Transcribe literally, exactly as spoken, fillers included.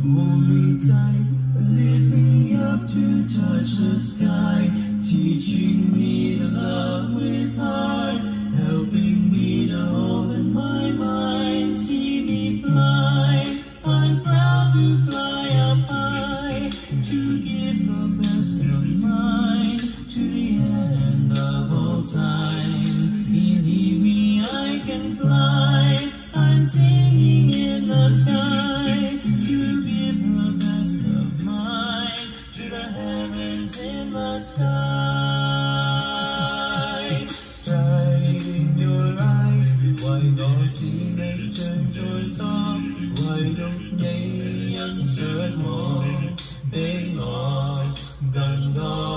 Hold me tight, lift me up to touch the sky, teaching me to love with heart, helping me to open my mind, see me fly. I'm proud to fly up high, to give the best of mine to the end of all time. Believe me, I can fly. I'm singing in the sky to give the best of mine to the heavens in the sky. Bright your eyes, why don't you make turn toward top? Why don't you answer more? Big on, ganda.